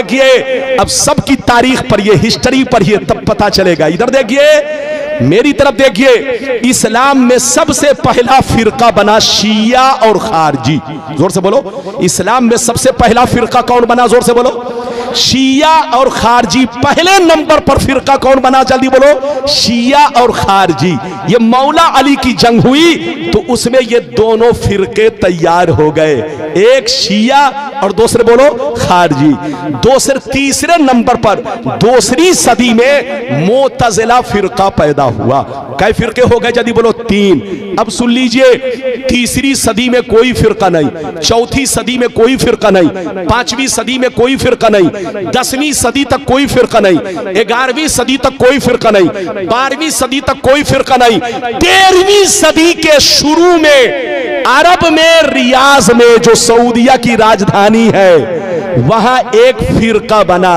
देखिए, अब सबकी तारीख पढ़िए, हिस्ट्री पढ़िए, तब पता चलेगा। इधर देखिए, मेरी तरफ देखिए, इस्लाम में सबसे पहला फिरका बना शिया और खारजी। जोर से बोलो, इस्लाम में सबसे पहला फिरका कौन बना? जोर से बोलो, शिया और खारजी। पहले नंबर पर फिरका कौन बना? जल्दी बोलो, शिया और खारजी। ये मौला अली की जंग हुई तो उसमें ये दोनों फिरके तैयार हो गए, एक शिया और दूसरे बोलो खारजी। तीसरे नंबर पर दूसरी सदी में मोतजिला फिरका पैदा हुआ। कई फिरके हो गए? जल्दी बोलो, 3। अब सुन लीजिए, तीसरी सदी में कोई फिरका नहीं, चौथी सदी में कोई फिरका नहीं, 5वीं सदी में कोई फिरका नहीं, 10वीं सदी तक कोई फिरका नहीं, 11वीं सदी तक कोई फिरका नहीं, 12वीं सदी तक कोई फिरका नहीं, 13वीं सदी के शुरू में अरब में रियाज में जो सऊदिया की राजधानी है वहां एक फिरका बना।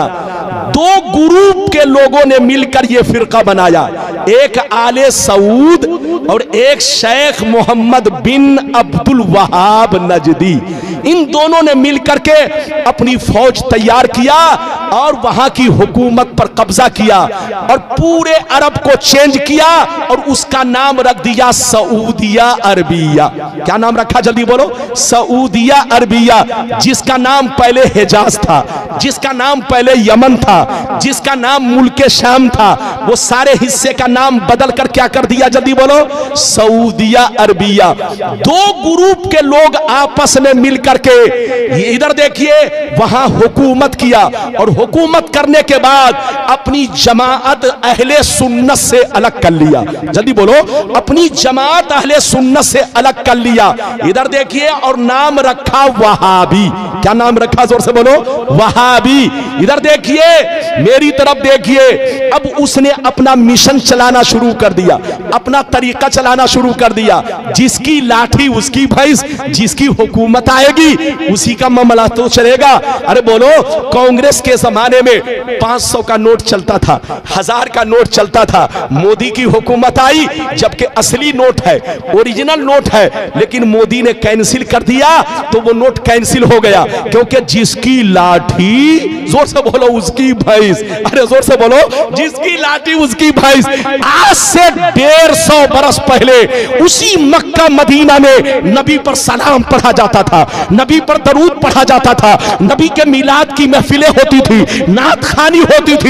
2 ग्रुप के लोगों ने मिलकर यह फिरका बनाया, एक आले सऊद और एक शेख मोहम्मद बिन अब्दुल वहाब नजदी। इन दोनों ने मिलकर के अपनी फौज तैयार किया और वहां की हुकूमत पर कब्जा किया और पूरे अरब को चेंज किया और उसका नाम रख दिया सऊदिया अरबिया। क्या नाम रखा? जल्दी बोलो, सऊदिया अरबिया। जिसका नाम पहले हिजाज था, जिसका नाम पहले यमन था, जिसका नाम मुल्के शाम था, वो सारे हिस्से का नाम बदल कर क्या कर दिया? जल्दी बोलो, सऊदिया अरबिया। 2 ग्रुप के लोग आपस में मिलकर के इधर देखिए वहां हुकूमत किया और हुकूमत करने के बाद अपनी जमात अहले सुन्नत से अलग कर लिया। जल्दी बोलो, अपनी जमात अहले सुन्नत से अलग कर लिया। इधर देखिए, और नाम रखा वहाबी। क्या नाम रखा? जोर से बोलो, वहाबी। इधर देखिए, मेरी तरफ देखिए, अब उसने अपना मिशन चलाना शुरू कर दिया, अपना तरीका चलाना शुरू कर दिया। जिसकी लाठी उसकी भैंस, जिसकी हुकूमत आएगी उसी का मामला तो चलेगा। अरे बोलो, कांग्रेस के जमाने में 500 का नोट चलता था, 1000 का नोट चलता था। मोदी की हुकूमत आई, जबकि असली नोट है, ओरिजिनल नोट है, लेकिन मोदी ने कैंसिल कर दिया तो वो नोट कैंसिल हो गया, क्योंकि जिसकी लाठी, जोर से बोलो, उसकी भैंस। अरे जोर से बोलो, जिसकी लाठी उसकी भैंस। आज से 150 बरस पहले उसी मक्का मदीना में नबी पर सलाम पढ़ा जाता था, नबी पर दरूद पढ़ा जाता था, नबी के मिलाद की महफिलें होती थी, नात खानी होती थी।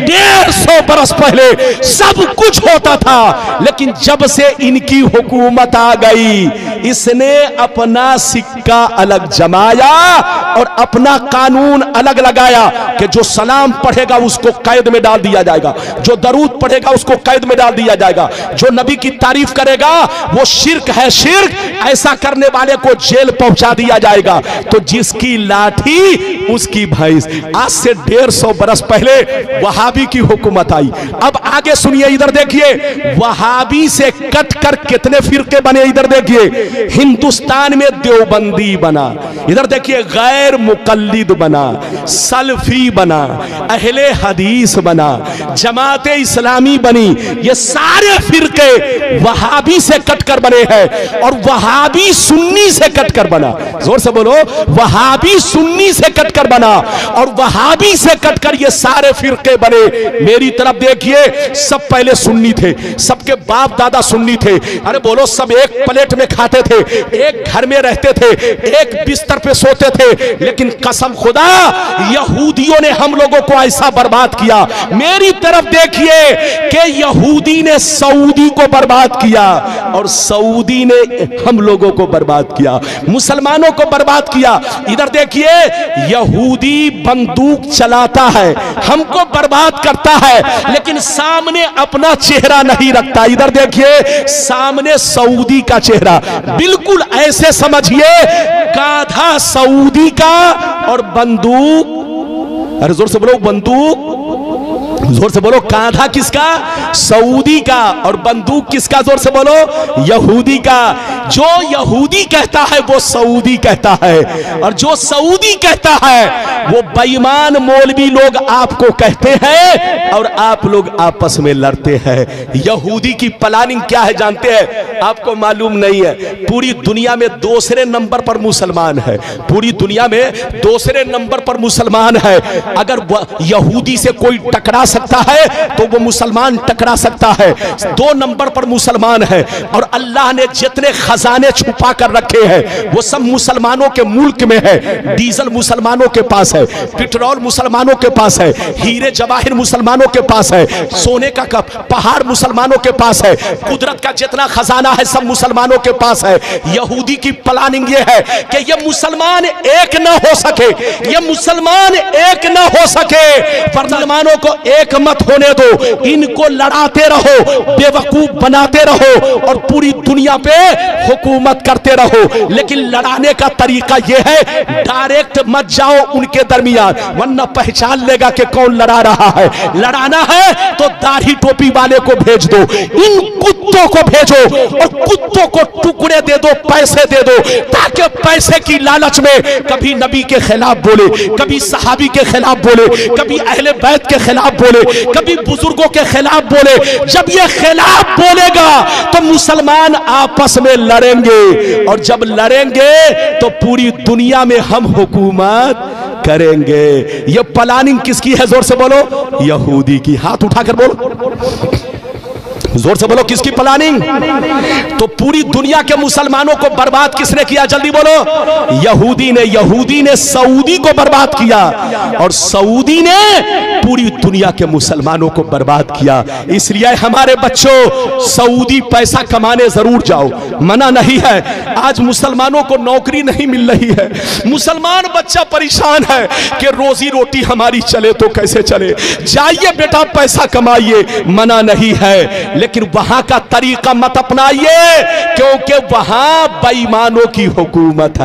150 बरस पहले सब कुछ होता था, लेकिन जब से इनकी हुकूमत आ गई, इसने अपना सिक्का अलग जमाया और अपना कानून अलग लगाया कि जो सलाम पढ़ेगा उसको कैद में डाल दिया जाएगा, जो दरूद पढ़ेगा उसको कैद में डाल दिया जाएगा, जो नबी की तारीफ करेगा वो शिर्क है, शिर्क, ऐसा करने वाले को जेल पहुंचा दिया जाएगा। तो जिसकी लाठी उसकी भैंस। आज से 150 बरस पहले वहाबी की हुकूमत आई। अब आगे सुनिए, इधर देखिए, वहाबी से कट कर कितने फिरके बने। इधर देखिए, हिंदुस्तान में देवबंदी बना, इधर देखिए गैर मुकल्लिद बना, सल्फी बना, अहले हदीस बना, जमात इस्लामी बनी। ये सारे फिरके वहाबी से कटकर बने हैं और वहाबी सुन्नी से कटकर बना। जोर से बोलो, वहाबी सुन्नी से कटकर बना और वहाबी से कटकर ये सारे फिरके बने। मेरी तरफ देखिए, सब पहले सुन्नी थे, सबके बाप दादा सुन्नी थे। अरे बोलो, सब एक प्लेट में खाते थे, एक घर में रहते थे, एक बिस्तर पे सोते थे। लेकिन कसम खुदा, यहूदियों ने हम लोगों को ऐसा बर्बाद किया। मेरी तरफ देखिए कि यहूदी ने सऊदी को बर्बाद किया और सऊदी ने हम लोगों को बर्बाद किया, मुसलमानों को बर्बाद किया। इधर देखिए, यहूदी बंदूक चलाता है, हमको बर्बाद करता है, लेकिन सामने अपना चेहरा नहीं रखता। इधर देखिए, सामने सऊदी का चेहरा, बिल्कुल ऐसे समझिए गाधा सऊदी का और बंदूक, अरे जोर से बोलो, बंदूक, जोर से बोलो, कांधा किसका? सऊदी का, और बंदूक किसका? जोर से बोलो, यहूदी का। जो यहूदी कहता है वो सऊदी कहता है, और जो सऊदी कहता है वो बेईमान मौलवी लोग आपको कहते हैं और आप लोग आपस में लड़ते हैं। यहूदी की प्लानिंग क्या है जानते हैं? आपको मालूम नहीं है, पूरी दुनिया में दूसरे नंबर पर मुसलमान है, पूरी दुनिया में दूसरे नंबर पर मुसलमान है। अगर यहूदी से कोई टकरा सकता है तो वो मुसलमान टकरा सकता है। 2 नंबर पर मुसलमान है। और अल्लाह ने जितने खजाने छुपा कर रखे हैं वो सब मुसलमानों के मुल्क में है। डीजल मुसलमानों के पास है, पेट्रोल मुसलमानों के पास है, हीरे जवाहिर मुसलमानों के पास है, सोने का पहाड़ मुसलमानों के पास है, कुदरत का जितना खजाना है सब मुसलमानों के पास है। यहूदी की प्लानिंग ये है कि ये मुसलमान एक ना हो सके, ये मुसलमान एक ना हो सके, मुसलमानों को एक मत होने दो, इनको लड़ाते रहो, बेवकूफ बनाते रहो और पूरी दुनिया पे हुकूमत करते रहो। लेकिन लड़ाने का तरीका यह है, डायरेक्ट मत जाओ उनके दरमियान, वरना पहचान लेगा कि कौन लड़ा रहा है। लड़ाना है तो दाढ़ी टोपी वाले को भेज दो, इन कुत्तों को भेजो और कुत्तों को टुकड़े दे दो, पैसे दे दो, ताकि पैसे की लालच में कभी नबी के खिलाफ बोले, कभी सहाबी के खिलाफ बोले, कभी अहले बैत के खिलाफ बोले, कभी बुजुर्गों के खिलाफ बोले। जब ये खिलाफ बोलेगा तो मुसलमान आपस में लड़ेंगे और जब लड़ेंगे तो पूरी दुनिया में हम हुकूमत करेंगे। ये प्लानिंग किसकी है? जोर से बोलो, यहूदी की। हाथ उठाकर बोलो, जोर से बोलो, किसकी प्लानिंग? तो पूरी दुनिया के मुसलमानों को बर्बाद किसने किया? जल्दी बोलो, यहूदी ने। यहूदी ने सऊदी को बर्बाद किया और सऊदी ने पूरी दुनिया के मुसलमानों को बर्बाद किया। इसलिए हमारे बच्चों, सऊदी पैसा कमाने जरूर जाओ, मना नहीं है। आज मुसलमानों को नौकरी नहीं मिल रही है, मुसलमान बच्चा परेशान है कि रोजी रोटी हमारी चले तो कैसे चले। जाइए बेटा, पैसा कमाइए, मना नहीं है, लेकिन वहां का तरीका मत अपनाइए, क्योंकि वहां बेईमानों की हुकूमत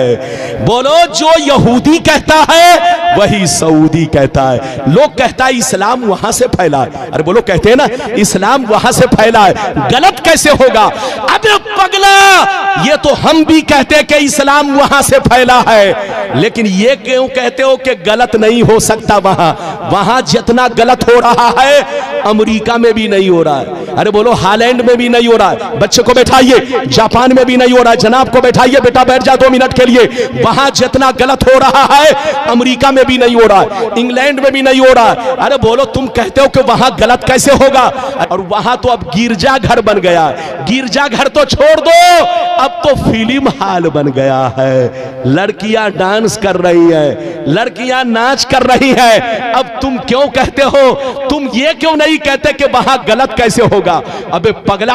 है। बोलो, जो यहूदी कहता है वही सऊदी कहता है। लोग कहता है इस्लाम वहां से फैला है। अरे बोलो, कहते हैं ना इस्लाम वहां से फैला है, गलत कैसे होगा? अबे पगला, ये तो हम भी कहते हैं कि इस्लाम वहां से फैला है, लेकिन ये क्यों कहते हो कि गलत नहीं हो सकता? वहां जितना गलत हो रहा है अमेरिका में भी नहीं हो रहा है। अरे बोलो, हालैंड में भी नहीं हो रहा है। बच्चे को बैठाइए, जापान में भी नहीं हो रहा है। जनाब को बैठाइए, बेटा बैठ जा 2 मिनट के लिए। वहां जितना गलत हो रहा है अमेरिका में भी नहीं हो रहा है, इंग्लैंड में भी नहीं हो रहा है। अरे बोलो, तुम कहते हो कि वहां गलत कैसे होगा? और वहां तो अब गिरजा घर बन गया। गिरजा घर तो छोड़ दो, अब तो फिल्म हॉल बन गया है। लड़कियां डांस कर रही है, लड़कियां नाच कर रही है। अब तुम क्यों कहते हो? तुम ये क्यों नहीं कहते कि वहां गलत कैसे होगा? अबे पगला,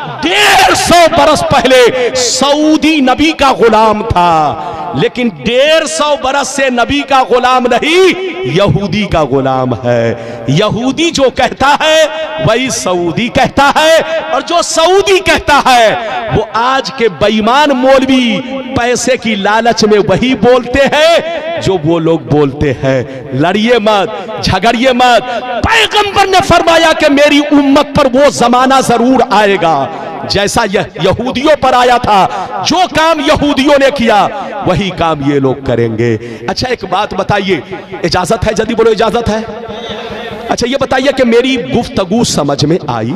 150 बरस पहले सऊदी नबी का गुलाम था, लेकिन 150 बरस से नबी का गुलाम नहीं, यहूदी का गुलाम है। यहूदी जो कहता है वही सऊदी कहता है, और जो सऊदी कहता है वो आज के बेईमान मौलवी पैसे की लालच में वही बोलते हैं जो वो लोग बोलते हैं। लड़िए मत, झगड़िए मत। पैगंबर ने फरमाया कि मेरी उम्मत पर वो जमाना जरूर आएगा जैसा यहूदियों पर आया था। जो काम यहूदियों ने किया वही काम ये लोग करेंगे। अच्छा, एक बात बताइए, इजाजत है? जल्दी बोलो, इजाजत है? अच्छा, ये बताइए कि मेरी गुफ्तगू समझ में आई?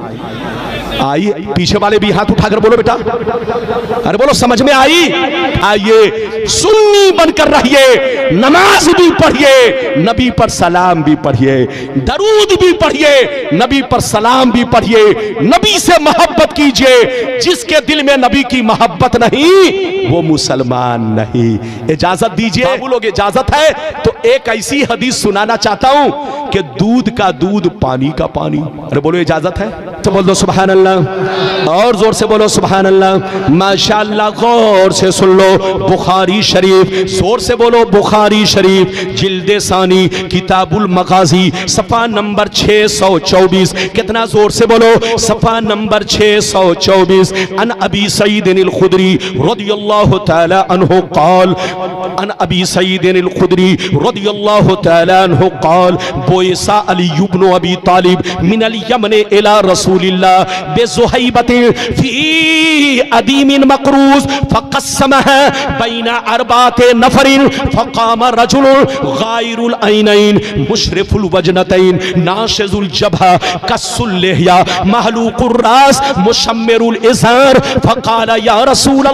पीछे वाले भी हाथ उठाकर बोलो बेटा। अरे बोलो, समझ में आई? आइए, सुन्नी बनकर रहिए, नमाज भी पढ़िए, नबी पर सलाम भी पढ़िए, दरूद भी पढ़िए, नबी पर सलाम भी पढ़िए, नबी से मोहब्बत कीजिए। जिसके दिल में नबी की मोहब्बत नहीं वो मुसलमान नहीं। इजाजत दीजिए। बाबू लोग, इजाजत है तो एक ऐसी हदीस सुनाना चाहता हूं कि दूध का दूध, पानी का पानी। अरे बोलो, इजाजत है तो बोल दो सुभान अल्लाह, और जोर से बोलो सुभान अल्लाह। माशाअल्लाह, गौर से सुन लो, बुखारी शरीफ, जोर से बोलो बुखारी शरीफ, जिल्दे सानी, किताबुल मगाजी, सफा नंबर 624। कितना? जोर से बोलो, सफा नंबर 624। अन अबी सईद अल खुदरी रदियल्लाहु तआला अन्हु क़ाल, अन अबी सईद अल खुदरी रदियल्लाहु तआला अन्हु क़ाल, बोयसा अली इब्न अबी तालिब मिनल यमन इला रसूलिल्लाह बेजुहैबतिन फी अदीमिन मकरूज फक़स्समह बैना अरबाते नफरिन फक़ाम रजुलुन गायरुल ऐनैन मुशरिफुल वजनतैन नाशिजुल जबह कस्सुल लिहया महलूकुर रास मुशम्मिरुल इज़ार फक़ाल या रसूल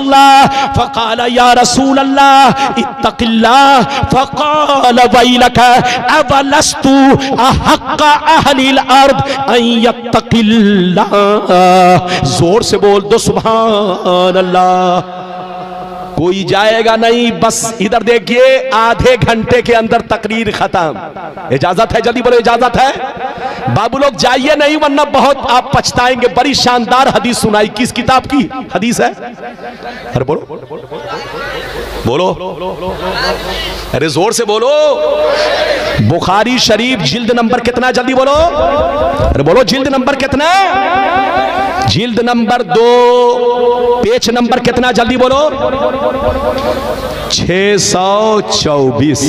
अल्लाह इत्तक़िल्लाह फक़ाल वैलक अवलस्तु अहक्क अहलिल अर्द अन यत्तक़िल्लाह। जोर से बोल दो सुभान अल्लाह। कोई जाएगा नहीं, बस इधर देखिए, आधे घंटे के अंदर तकरीर खत्म। इजाजत है? जल्दी बोलो इजाजत है। बाबू लोग जाइए नहीं वरना बहुत आप पछताएंगे। बड़ी शानदार हदीस सुनाई। किस किताब की हदीस है? अरे बोलो बोलो, अरे जोर से बोलो। बुखारी शरीफ जिल्द नंबर कितना? जल्दी बोलो। अरे बोलो जिल्द नंबर कितना? जिल्द नंबर 2 पेज नंबर कितना? जल्दी बोलो। 624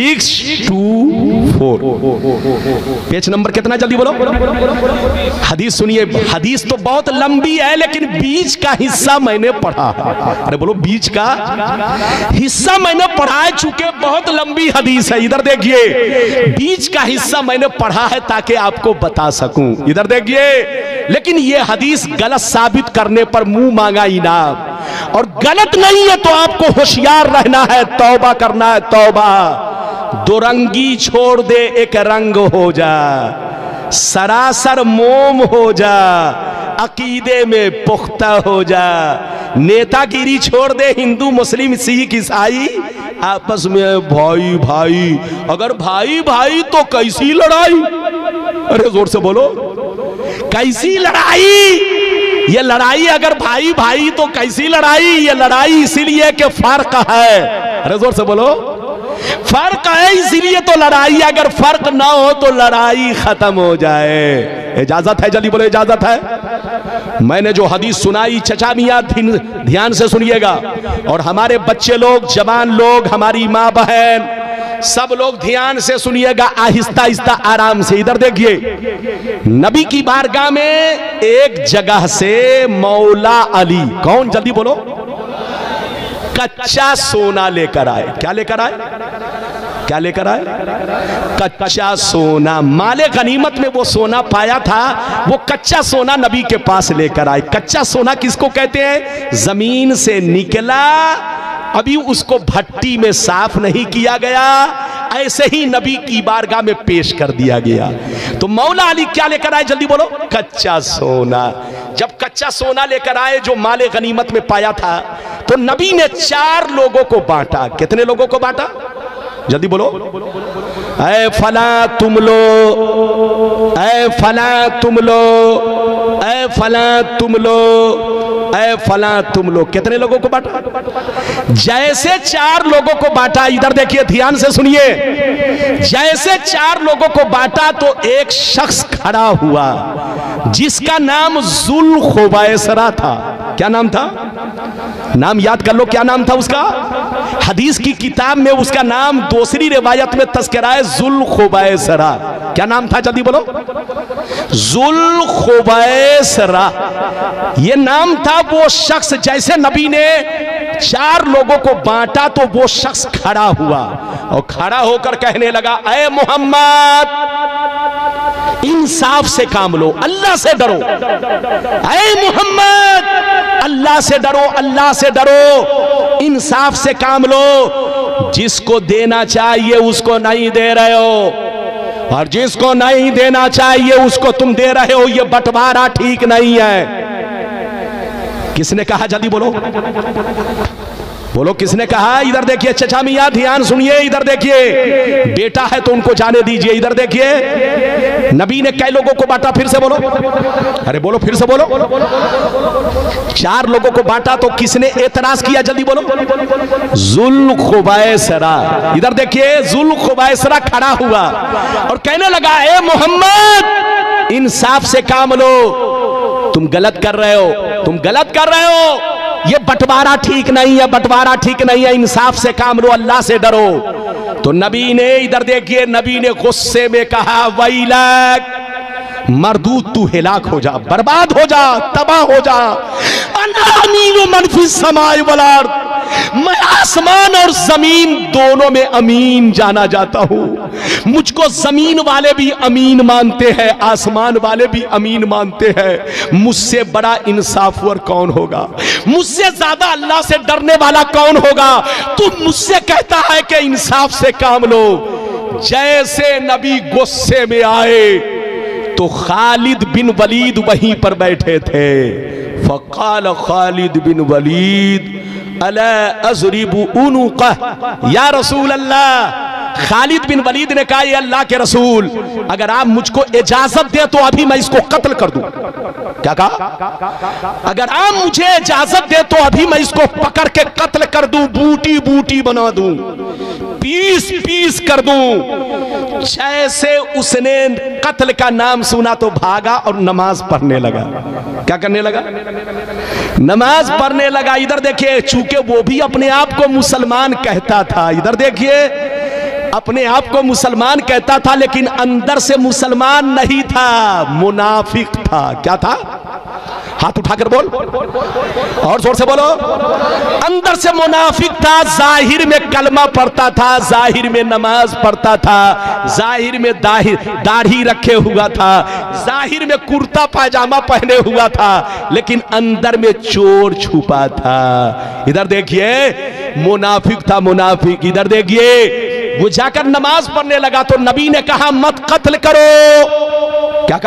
624 पेज नंबर कितना? जल्दी बोलो। हदीस सुनिए। हदीस तो बहुत लंबी है लेकिन बीच का हिस्सा मैंने पढ़ा। अरे बोलो बीच का हिस्सा मैंने पढ़ा है, चूंकि बहुत लंबी हदीस है। इधर देखिए, बीच का हिस्सा मैंने पढ़ा है ताकि आपको बता सकूं। इधर देखिए, लेकिन यह हदीस गलत साबित करने पर मुंह मांगा इनाम, और गलत नहीं है तो आपको होशियार रहना है, तौबा करना है, तौबा। दो रंगी छोड़ दे, एक रंग हो जा, सरासर मोम हो जा, अकीदे में पुख्ता हो जा। नेतागिरी छोड़ दे, हिंदू मुस्लिम सिख ईसाई आपस में भाई भाई। अगर भाई भाई तो कैसी लड़ाई? अरे जोर से बोलो, कैसी लड़ाई? ये लड़ाई अगर भाई भाई तो कैसी लड़ाई? ये लड़ाई इसीलिए कि फर्क है। अरे जोर से बोलो, फर्क है इसीलिए तो लड़ाई। अगर फर्क ना हो तो लड़ाई खत्म हो जाए। इजाजत है? जल्दी बोलो इजाजत है। मैंने जो हदीस सुनाई चचा मियां ध्यान से सुनिएगा, और हमारे बच्चे लोग, जवान लोग, हमारी माँ बहन, सब लोग ध्यान से सुनिएगा, आहिस्ता आहिस्ता आराम से। इधर देखिए, नबी की बारगाह में एक जगह से मौला अली, कौन? जल्दी बोलो, कच्चा सोना लेकर आए। क्या लेकर आए? क्या लेकर आए? कच्चा सोना। माले गनीमत में वो सोना पाया था, वो कच्चा सोना नबी के पास लेकर आए। कच्चा सोना किसको कहते हैं? जमीन से निकला, अभी उसको भट्टी में साफ नहीं किया गया, ऐसे ही नबी की बारगाह में पेश कर दिया गया। तो मौला अली क्या लेकर आए? जल्दी बोलो, कच्चा सोना। जब कच्चा सोना लेकर आए जो माले गनीमत में पाया था, तो नबी ने 4 लोगों को बांटा। कितने लोगों को बांटा? जल्दी बोलो। ऐ फला तुम लो, ऐ फला तुम लो, ऐ फला तुम लो, ऐ फला तुम लो। कितने लोगों को बांटा? जैसे 4 लोगों को बांटा, इधर देखिए ध्यान से सुनिए, जैसे 4 लोगों को बांटा तो एक शख्स खड़ा हुआ जिसका नाम जुल्खुवैसरा था। क्या नाम था? नाम याद कर लो, क्या नाम था उसका? हदीस की किताब में उसका नाम दूसरी रिवायत में तस्करा है जुल्खुवैसरा। क्या नाम था? जल्दी बोलो। जुल्खुवैसरा ये नाम था। वो शख्स, जैसे नबी ने 4 लोगों को बांटा तो वो शख्स खड़ा हुआ और खड़ा होकर कहने लगा, ऐ मोहम्मद, इंसाफ से काम लो, अल्लाह से डरो। ऐ मोहम्मद, अल्लाह से डरो, अल्लाह से डरो, इंसाफ से काम लो। जिसको देना चाहिए उसको नहीं दे रहे हो, और जिसको नहीं देना चाहिए उसको तुम दे रहे हो। ये बंटवारा ठीक नहीं है। किसने कहा? जल्दी बोलो, बोलो किसने कहा? इधर देखिए चचा मियां, ध्यान सुनिए। इधर देखिए, बेटा है तो उनको जाने दीजिए। इधर देखिए, नबी ने कई लोगों को बांटा? फिर से बोलो, अरे बोलो, फिर से बोलो। 4 लोगों को बांटा तो किसने एतराज किया? जल्दी बोलो। जुल्खुवैसरा। इधर देखिए, जुल्खुवैसरा खड़ा हुआ और कहने लगा, ए मोहम्मद, इंसाफ से काम लो, तुम गलत कर रहे हो, तुम गलत कर रहे हो। ये बंटवारा ठीक नहीं है, बंटवारा ठीक नहीं है, इंसाफ से काम लो, अल्लाह से डरो। तो नबी ने, इधर देखिए, नबी ने गुस्से में कहा, वैलक, मरदूद तू हिलाक हो जा, बर्बाद हो जा, तबाह हो जा। अमीन मन फिस समाए वल अर्द, मैं आसमान और जमीन दोनों में अमीन जाना जाता हूं। मुझको जमीन वाले भी अमीन मानते हैं, आसमान वाले भी अमीन मानते हैं। मुझसे बड़ा इंसाफवर कौन होगा? मुझसे ज्यादा अल्लाह से डरने वाला कौन होगा? तू मुझसे कहता है कि इंसाफ से काम लो। जैसे नबी गुस्से में आए तो खालिद बिन वलीद वहीं पर बैठे थे। फ़क़ाल खालिद बिन वलीद अला अज़रिबु उनुक़ह या रसूल अल्लाह। खालिद बिन वलीद ने कहा, ये अल्लाह के रसूल, अगर आप मुझको इजाजत दे तो अभी मैं इसको कत्ल कर दूं। क्या कहा? अगर आप मुझे इजाजत दे तो अभी मैं इसको पकड़ के कत्ल कर दूं, बूटी बूटी बना दूं, पीस पीस कर दूं। जैसे उसने कत्ल का नाम सुना तो भागा और नमाज पढ़ने लगा। क्या करने लगा? नमाज पढ़ने लगा। इधर देखिए, चूंकि वो भी अपने आप को मुसलमान कहता था, इधर देखिए, अपने आप को मुसलमान कहता था लेकिन अंदर से मुसलमान नहीं था, मुनाफिक था। क्या था? हाथ उठाकर बोल, और जोर से बोलो। अंदर से मुनाफिक था, जाहिर में कलमा पढ़ता था, जाहिर में नमाज पढ़ता था, जाहिर में दाढ़ी रखे हुआ था, जाहिर में कुर्ता पायजामा पहने हुआ था, लेकिन अंदर में चोर छुपा था। इधर देखिए, मुनाफिक था, मुनाफिक। इधर देखिए, वो जाकर नमाज पढ़ने लगा तो नबी ने कहा, मत कत्ल करो। क्या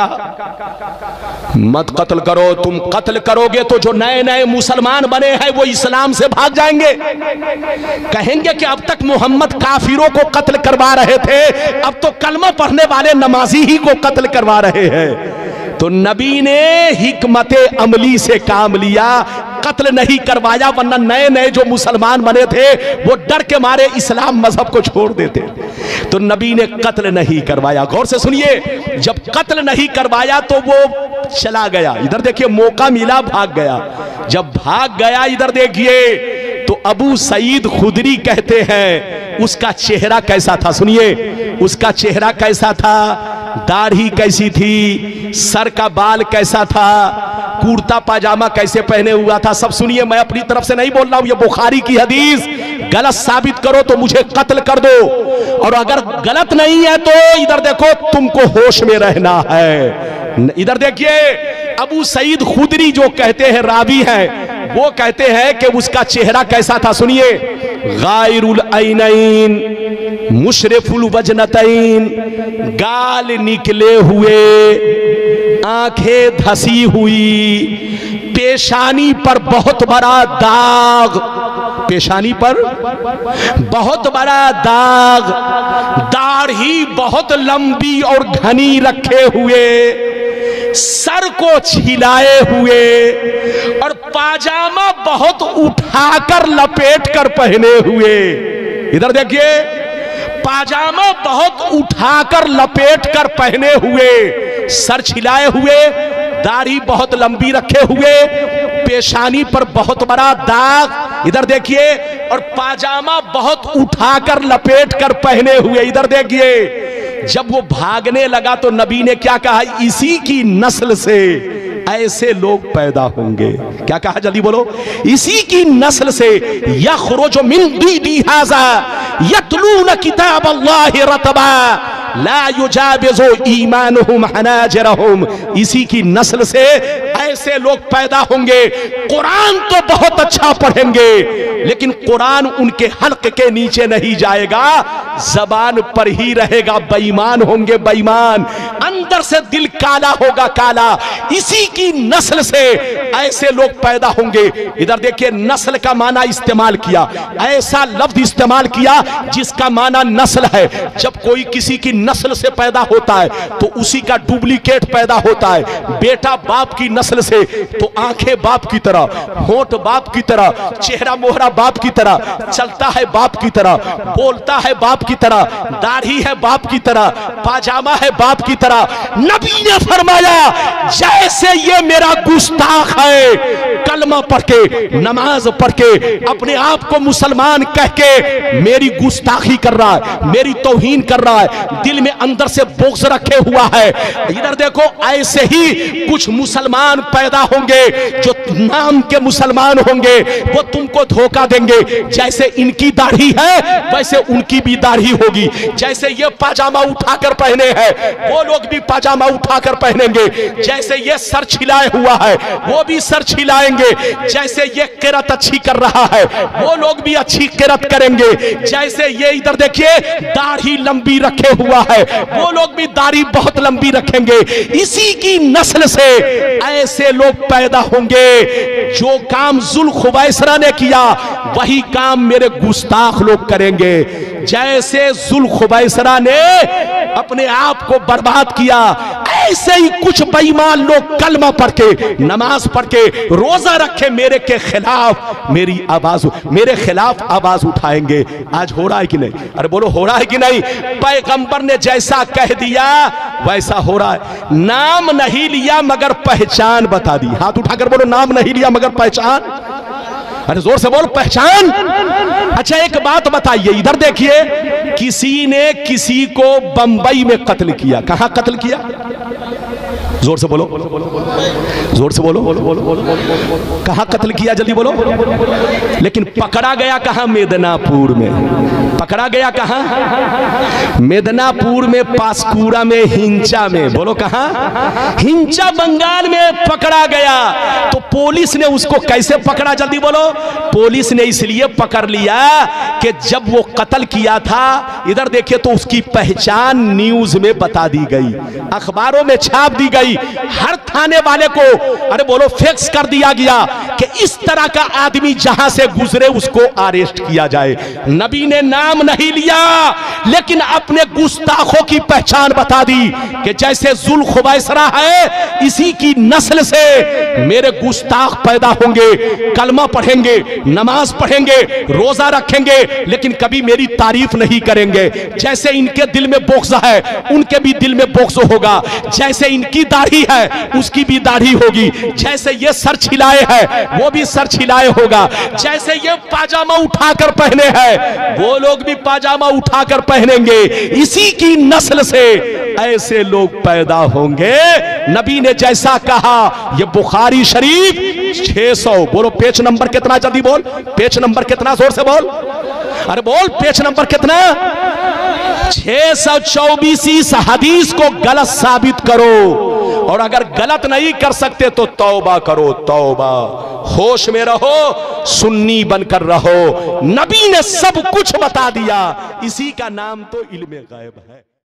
कहा? मत कत्ल करो। तुम कत्ल करोगे तो जो नए नए मुसलमान बने हैं वो इस्लाम से भाग जाएंगे, कहेंगे कि अब तक मोहम्मद काफिरों को कत्ल करवा रहे थे, अब तो कलमा पढ़ने वाले नमाजी ही को कत्ल करवा रहे हैं। तो नबी ने हिकमते अमली से काम लिया, कत्ल नहीं करवाया, वरना नए नए जो मुसलमान बने थे वो डर के मारे इस्लाम मजहब को छोड़ देते। तो नबी ने कत्ल नहीं करवाया। गौर से सुनिए, जब कत्ल नहीं करवाया तो वो चला गया। इधर देखिए, मौका मिला, भाग गया। जब भाग गया, इधर देखिए, तो अबू सईद खुदरी कहते हैं उसका चेहरा कैसा था, सुनिए उसका चेहरा कैसा था, दाढ़ी कैसी थी, सर का बाल कैसा था, कुर्ता पाजामा कैसे पहने हुआ था, सब सुनिए। मैं अपनी तरफ से नहीं बोल रहा हूं, ये बुखारी की हदीस। गलत साबित करो तो मुझे कत्ल कर दो, और अगर गलत नहीं है तो इधर देखो, तुमको होश में रहना है। इधर देखिए, अबू सईद खुदरी जो कहते हैं रावी हैं, वो कहते हैं कि उसका चेहरा कैसा था, सुनिए। गायरुल ऐनैन मुशरिफुल वजनतैन, गाल निकले हुए, आंखें धसी हुई, पेशानी पर बहुत बड़ा दाग, पेशानी पर बहुत बड़ा दाग, दाढ़ी बहुत लंबी और घनी रखे हुए, सर को छिलाए हुए, और पाजामा बहुत उठाकर लपेट कर पहने हुए। इधर देखिए, पाजामा बहुत उठाकर लपेट कर पहने हुए, सर छिलाए हुए, दाढ़ी बहुत लंबी रखे हुए, पेशानी पर बहुत बड़ा दाग, इधर देखिए, और पाजामा बहुत उठाकर लपेट कर पहने हुए। इधर देखिए, जब वो भागने लगा तो नबी ने क्या कहा, इसी की नस्ल से ऐसे लोग पैदा होंगे। क्या कहा, जल्दी बोलो। इसी की नस्ल से यखरुजु मिन दीदी हाज़ा यतलून किताब अल्लाहि रतबा ला युजाबिज़ु ईमानुहुम हनाजिरहुम, इसी की नस्ल से ऐसे लोग पैदा होंगे। कुरान तो बहुत अच्छा पढ़ेंगे लेकिन कुरान उनके हल्क के नीचे नहीं जाएगा, जबान पर ही रहेगा। बेईमान होंगे, बेईमान, अंदर से दिल काला होगा, काला। इसी की नस्ल से ऐसे लोग पैदा होंगे। इधर देखिए, नस्ल का माना इस्तेमाल किया, ऐसा लफ्ज इस्तेमाल किया जिसका माना नस्ल है। जब कोई किसी की नस्ल से पैदा होता है तो उसी का डुप्लीकेट पैदा होता है। बेटा बाप की नस्ल से तो आंखें बाप की तरह, होंठ बाप की तरह, चेहरा मोहरा बाप की तरह, चलता है बाप की तरह, बोलता है बाप की तरह, दाढ़ी है बाप की तरह, पाजामा है बाप की तरह। नबी ने फरमाया, जैसे ये मेरा गुस्ताख है, कलमा पढ़ के, नमाज पढ़ के, अपने आप को मुसलमान कह के मेरी गुस्ताखी कर रहा है, मेरी तौहीन कर रहा है, दिल में अंदर से बोझ रखे हुआ है। इधर देखो, ऐसे ही कुछ मुसलमान पैदा होंगे जो नाम के मुसलमान होंगे, वो तुमको धोखा देंगे। जैसे इनकी दाढ़ी है वैसे उनकी भी दाढ़ी होगी, जैसे ये पाजामा उठाकर पहने हैं वो लोग भी पाजामा उठाकर पहनेंगे, जैसे ये सर छिलाए हुआ है वो भी सर छिलाएंगे, जैसे ये किरत अच्छी कर रहा है वो लोग भी अच्छी किरत करेंगे, जैसे ये इधर देखिए दाढ़ी लंबी रखे हुआ है वो लोग भी दाढ़ी बहुत लंबी रखेंगे। इसी की नस्ल से ऐसे लोग पैदा होंगे, जो काम जुल खुवैसरा ने किया वही काम मेरे गुस्ताख लोग करेंगे। जैसे जुल खुवैसरा ने अपने आप को बर्बाद किया, ऐसे ही कुछ बेईमान लोग कलमा पढ़ के, नमाज पढ़ के, रोजा रखे मेरे के खिलाफ मेरी आवाज, मेरे खिलाफ आवाज उठाएंगे। आज हो रहा है कि नहीं? अरे बोलो, हो रहा है कि नहीं? पैगंबर ने जैसा कह दिया वैसा हो रहा है। नाम नहीं लिया मगर पहचान बता दी। हाथ उठाकर बोलो, नाम नहीं लिया मगर पहचान। अरे जोर से बोल, पहचान। अच्छा एक बात बताइए, इधर देखिए, किसी ने किसी को बंबई में कत्ल किया। कहां कत्ल किया? जोर से बोलो, जोर से बोलो, कहां कत्ल किया? जल्दी बोलो। लेकिन पकड़ा गया कहां? मेदनापुर में। पकड़ा गया कहां? मेदनापुर में, पासकुरा में, हिंचा में। बोलो कहां? हिंचा बंगाल में पकड़ा गया। तो पुलिस ने उसको कैसे पकड़ा? जल्दी बोलो। पुलिस ने इसलिए पकड़ लिया कि जब वो कत्ल किया था, इधर देखिए, तो उसकी पहचान न्यूज में बता दी गई, अखबारों में छाप दी गई, हर थाने वाले को, अरे बोलो, फिक्स कर दिया गया कि इस तरह का आदमी जहां से गुजरे उसको अरेस्ट किया जाए। नबी ने नाम नहीं लिया लेकिन अपने गुस्ताखों की पहचान बता दी कि जैसे जुल खुवैसरा है इसी की नस्ल से मेरे गुस्ताख पैदा होंगे, कलमा पढ़ेंगे, नमाज पढ़ेंगे, रोजा रखेंगे, लेकिन कभी मेरी तारीफ नहीं करेंगे। जैसे इनके दिल में बोक्स है उनके भी दिल में बोक्स होगा, जैसे इनकी दाढ़ी है उसकी भी दाढ़ी होगी, जैसे ये सर छिलाए है वो भी सर छिलाए होगा, जैसे ये पाजामा उठाकर पहने हैं वो लोग भी पाजामा उठाकर पहनेंगे। इसी की नस्ल से ऐसे लोग पैदा होंगे। नबी ने जैसा कहा, ये बुखारी शरीफ 600, बोलो पेज नंबर कितना? जल्दी बोल, पेज नंबर कितना? जोर से बोल, अरे बोल, पेज नंबर कितना? 624 इस हदीस को गलत साबित करो, और अगर गलत नहीं कर सकते तो तौबा करो, तौबा। होश में रहो, सुन्नी बनकर रहो। नबी ने सब कुछ बता दिया, इसी का नाम तो इल्मे गैब है।